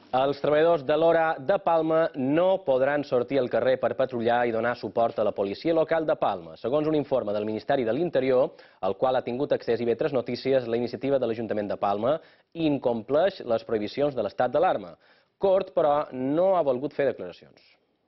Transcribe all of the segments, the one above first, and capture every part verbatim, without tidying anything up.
Els treballadors de l'Hora de Palma no podran sortir al carrer per patrullar i donar suport a la policia local de Palma. Segons un informe del Ministeri de l'Interior, al qual ha tingut accés i bé tres notícies, la iniciativa de l'Ajuntament de Palma incompleix les prohibicions de l'estat d'alarma. Cort, però, no ha volgut fer declaracions.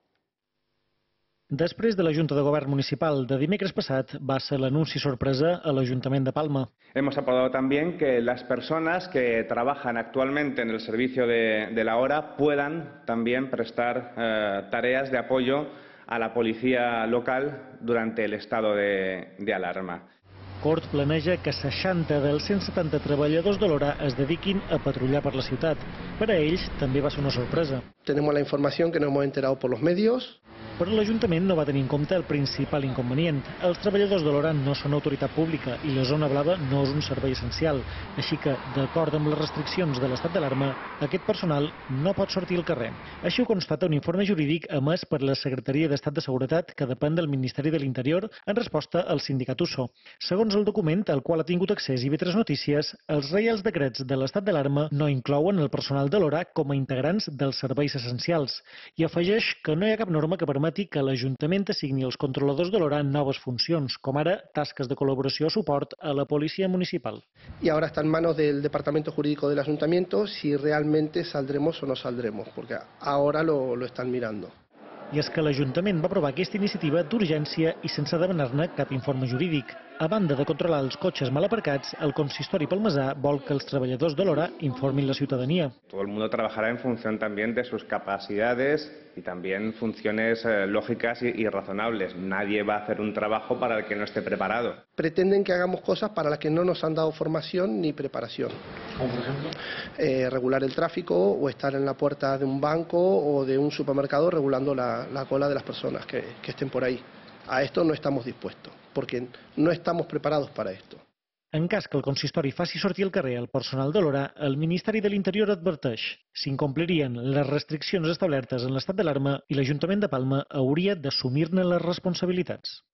Després de la Junta de Govern Municipal de dimecres passat va ser l'anunci sorpresa a l'Ajuntament de Palma. Hemos aprobado también que las personas que trabajan actualmente en el servicio de, de la hora puedan también prestar eh, tareas de apoyo a la policía local durante el estado de, de alarma. Cort planeja que seixanta dels cent setanta treballadors de l'Hora es dediquin a patrullar per la ciutat. Per a ells també va ser una sorpresa. Tenemos la información que nos hemos enterado por los medios. Però l'Ajuntament no va tenir en compte el principal inconvenient. Els treballadors de l'Hora no són autoritat pública i la zona blava no és un servei essencial. Així que, d'acord amb les restriccions de l'estat d'alarma, aquest personal no pot sortir al carrer. Així ho constata un informe jurídic emès per la Secretaria d'Estat de Seguretat que depèn del Ministeri de l'Interior en resposta al sindicat U S O. Segons el document, al qual ha tingut accés i bé tres notícies, els reials decrets de l'estat d'alarma no inclouen el personal de l'Hora com a integrants dels serveis essencials i afegeix que no hi ha cap norma que permeti que l'Ajuntament assigni als controladors de l'Hora noves funcions, com ara tasques de col·laboració o suport a la policia municipal. Y ahora está en manos del Departamento Jurídico del Ayuntamiento si realmente saldremos o no saldremos, porque ahora lo, lo están mirando. I és que l'Ajuntament va aprovar aquesta iniciativa d'urgència i sense demanar-ne cap informe jurídic. A banda de controlar els cotxes mal aparcats, el consistori palmesà vol que els treballadors de l'Hora informin la ciutadania. Todo el mundo trabajará en función también de sus capacidades y también funciones eh, lógicas y, y razonables. Nadie va a hacer un trabajo para el que no esté preparado. Pretenden que hagamos cosas para las que no nos han dado formación ni preparación. Como por ejemplo, eh, regular el tráfico o estar en la puerta de un banco o de un supermercado regulando la, la cola de las personas que, que estén por ahí. A esto no estamos dispuestos, porque no estamos preparados para esto. En cas que el consistori faci sortir al carrer el personal de l'Hora, el Ministeri de l'Interior adverteix: s'incomplirien les restriccions establertes en l'estat d'alarma i l'Ajuntament de Palma hauria d'assumir-ne les responsabilitats.